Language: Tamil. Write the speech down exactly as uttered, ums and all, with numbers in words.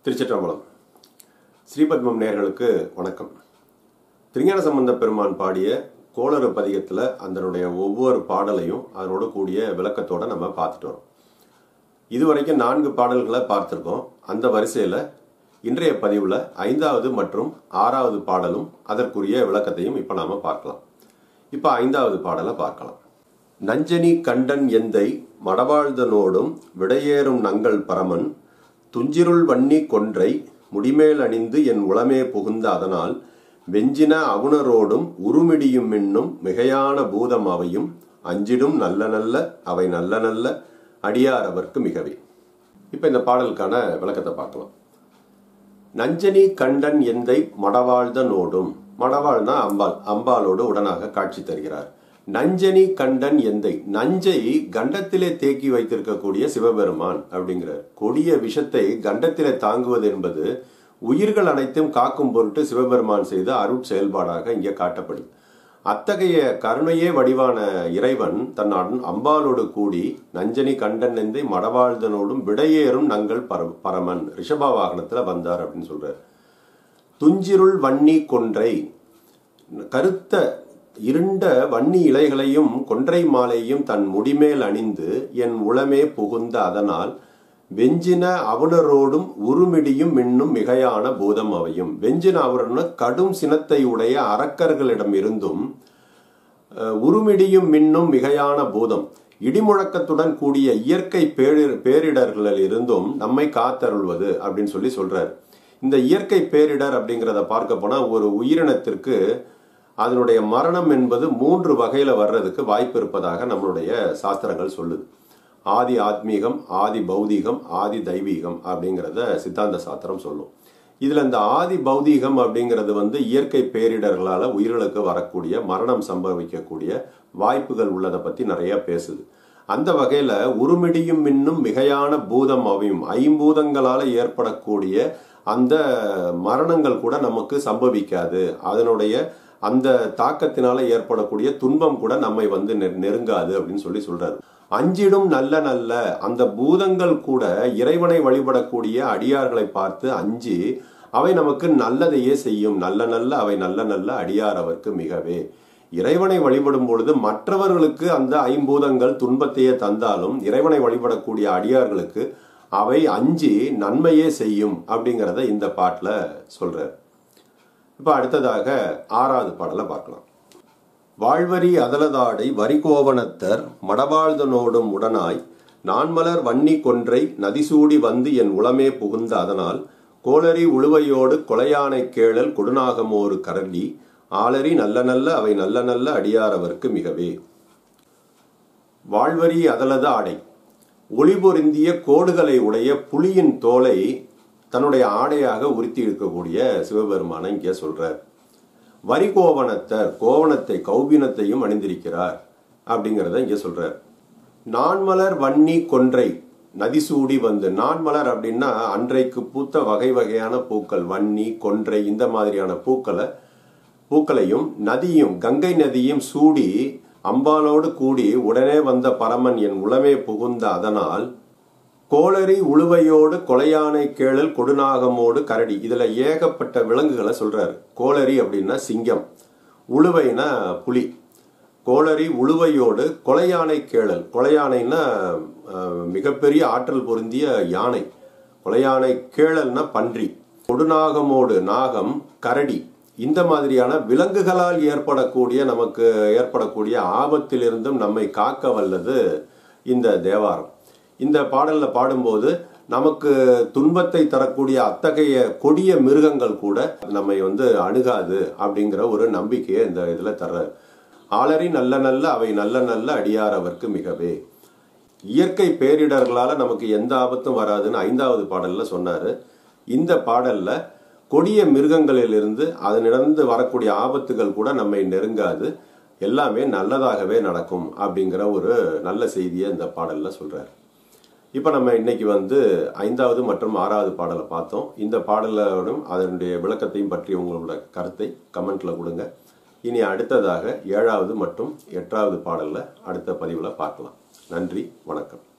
திருச்சிற்றம்பலம். ஸ்ரீபத்மம் நேயர்களுக்கு வணக்கம். திருஞான சம்பந்த பெருமான் பாடிய கோளறு பதிகத்தில் அதனுடைய ஒவ்வொரு பாடலையும் அதனோட கூடிய விளக்கத்தோட நம்ம பார்த்துட்டு வரோம். இதுவரைக்கும் நான்கு பாடல்களை பார்த்துருக்கோம். அந்த வரிசையில் இன்றைய பதிவில் ஐந்தாவது மற்றும் ஆறாவது பாடலும் அதற்குரிய விளக்கத்தையும் இப்போ நாம் பார்க்கலாம். இப்போ ஐந்தாவது பாடலை பார்க்கலாம். நஞ்சனி கண்டன் எந்தை மடவாழ்தனோடும் விடையேறும் நங்கள் பரமன் துஞ்சிருள் வன்னி கொன்றை முடிமேல் அணிந்து என் உளமே புகுந்த அதனால் வெஞ்சின அவுணரோடும் உருமிடியும் மின்னும் மிகையான பூதம் அவையும் அஞ்சிடும் நல்ல நல்ல அவை நல்ல நல்ல அடியார் அவர்க்கு மிகவே. இப்ப இந்த பாடலுக்கான விளக்கத்தை பார்க்கலாம். நஞ்சனி கண்டன் எந்தை மடவாழ்தனோடும், மடவாழ்னா அம்பாள், அம்பாளோடு உடனாக காட்சி தருகிறார். நஞ்சனி கண்டன் எந்தை, நஞ்சை கண்டத்திலே தேக்கி வைத்திருக்கக்கூடிய சிவபெருமான் அப்படிங்கிறார். கொடிய விஷத்தை கண்டத்திலே தாங்குவது என்பது உயிர்கள் அனைத்தும் காக்கும் பொருட்டு சிவபெருமான் செய்த அருட் செயல்பாடாக இங்கே காட்டப்படுது. அத்தகைய கருணையே வடிவான இறைவன் தன் அம்பாளோடு கூடி நஞ்சனி கண்டன் எந்தை மடவாழ்தனோடும் விடையேறும் நங்கள் பர பரமன் ரிஷப வாகனத்துல வந்தார் அப்படின்னு சொல்றார். துஞ்சிருள் வன்னி கொன்றை, கருத்த இருண்ட வன்னி இலைகளையும் கொன்றை மாலையும் தன் முடிமேல் அணிந்து என் உளமே புகுந்த அதனால் வெஞ்சின அவுணரோடும் உருமிடியும் மின்னும் மிகையான பூதம் அவையும். வெஞ்சின அவுணர்னு கடும் சினத்தை உடைய அரக்கர்களிடம் இருந்தும் உருமிடியும் மின்னும் மிகையான பூதம், இடிமுழக்கத்துடன் கூடிய இயற்கை பேரிடர் பேரிடர்களில் இருந்தும் நம்மை காத்தருள்வது அப்படின்னு சொல்லி சொல்றார். இந்த இயற்கை பேரிடர் அப்படிங்கிறத பார்க்க போனா ஒரு உயிரினத்திற்கு அதனுடைய மரணம் என்பது மூன்று வகையில வர்றதுக்கு வாய்ப்பு இருப்பதாக நம்மளுடைய சாஸ்திரங்கள் சொல்லுது. ஆதி ஆத்மீகம், ஆதி பௌதீகம், ஆதி தெய்வீகம் அப்படிங்கிறத சித்தாந்த சாஸ்திரம் சொல்லும். இதுல இந்த ஆதி பௌதீகம் அப்படிங்கிறது வந்து இயற்கை பேரிடர்களால உயிர்களுக்கு வரக்கூடிய மரணம் சம்பவிக்கக்கூடிய வாய்ப்புகள் உள்ளதை பத்தி நிறைய பேசுது. அந்த வகையில உருமிடியும் மின்னும் மிகையான பூதம் அவையும், ஐம்பூதங்களால ஏற்படக்கூடிய அந்த மரணங்கள் கூட நமக்கு சம்பவிக்காது. அதனுடைய அந்த தாக்கத்தினால ஏற்படக்கூடிய துன்பம் கூட நம்மை வந்து நெருங்காது அப்படின்னு சொல்லி சொல்றாரு. அஞ்சிடும் நல்ல நல்ல, அந்த பூதங்கள் கூட இறைவனை வழிபடக்கூடிய அடியார்களை பார்த்து அஞ்சி அவை நமக்கு நல்லதையே செய்யும். நல்ல நல்ல அவை நல்ல நல்ல அடியார் அவர்க்கு மிகவே. இறைவனை வழிபடும் பொழுது மற்றவர்களுக்கு அந்த ஐம்பூதங்கள் துன்பத்தையே தந்தாலும் இறைவனை வழிபடக்கூடிய அடியார்களுக்கு அவை அஞ்சி நன்மையே செய்யும் அப்படிங்கிறத இந்த பாட்டுல சொல்றார். இப்ப அடுத்ததாக ஆறாவது பாடலை பார்க்கலாம். வாழ்வரி அதலதாடை வரிகோவணத்தர் மடவாழ்தனோடும் உடனாய் நான்மலர் வன்னி கொன்றை நதிசூடி வந்து என் உளமே புகுந்த அதனால் கோளரி உழுவையோடு கொலையானை கேளல் கொடுநாகமோரு கரடி ஆளரி நல்ல நல்ல அவை நல்ல நல்ல அடியாரவர்க்கு மிகவே. வாழ்வரி அதலத ஆடை, ஒளி பொருந்திய கோடுகளை உடைய புலியின் தோலை தன்னுடைய ஆடையாக உறுத்தி இருக்கக்கூடிய சிவபெருமானை இங்கே சொல்றார். வரி கோவணத்தர், கோவணத்தை கௌபீனத்தையும் அணிந்திருக்கிறார் அப்படிங்கிறத இங்க சொல்றார். நான்மலர் வன்னி கொன்றை நதிசூடி வந்து, நான்மலர் அப்படின்னா அன்றைக்கு பூத்த வகை வகையான பூக்கள், வன்னி கொன்றை இந்த மாதிரியான பூக்களை பூக்களையும் நதியும் கங்கை நதியும் சூடி அம்பாலோடு கூடி உடனே வந்த பரமன் என் உளமே புகுந்த அதனால் கோளரி உழுவையோடு கொலையானை கேளல் கொடுநாகமோடு கரடி. இதுல ஏகப்பட்ட விலங்குகளை சொல்றாரு. கோளரி அப்படின்னா சிங்கம், உழுவைனா புலி. கோளரி உழுவையோடு கொலையானை கேளல், கொலையானைன்னா மிகப்பெரிய ஆற்றல் பொருந்திய யானை, கொலையானை கேளல்னா பன்றி, கொடுநாகமோடு நாகம், கரடி, இந்த மாதிரியான விலங்குகளால் ஏற்படக்கூடிய நமக்கு ஏற்படக்கூடிய ஆபத்திலிருந்தும் நம்மை காக்க வல்லது இந்த தேவாரம். இந்த பாடல்ல பாடும்போது நமக்கு துன்பத்தை தரக்கூடிய அத்தகைய கொடிய மிருகங்கள் கூட நம்மை வந்து அணுகாது அப்படிங்கிற ஒரு நம்பிக்கையை இந்த இதுல தர்றாரு. ஆளரி நல்ல நல்ல அவை நல்ல நல்ல அடியார் அவர்க்கு மிகவே. இயற்கை பேரிடர்களால நமக்கு எந்த ஆபத்தும் வராதுன்னு ஐந்தாவது பாடல்ல சொன்னாரு. இந்த பாடல்ல கொடிய மிருகங்களிலிருந்து அதனிடந்து வரக்கூடிய ஆபத்துகள் கூட நம்மை நெருங்காது, எல்லாமே நல்லதாகவே நடக்கும் அப்படிங்கிற ஒரு நல்ல செய்தியை இந்த பாடல்ல சொல்றாரு. இப்போ நம்ம இன்னைக்கு வந்து ஐந்தாவது மற்றும் ஆறாவது பாடலை பார்த்தோம். இந்த பாடலோடும் அதனுடைய விளக்கத்தையும் பற்றி உங்களோட கருத்தை கமெண்ட்ல கொடுங்க. இனி அடுத்ததாக ஏழாவது மற்றும் எட்டாவது பாடல்ல அடுத்த பதிவில் பார்க்கலாம். நன்றி, வணக்கம்.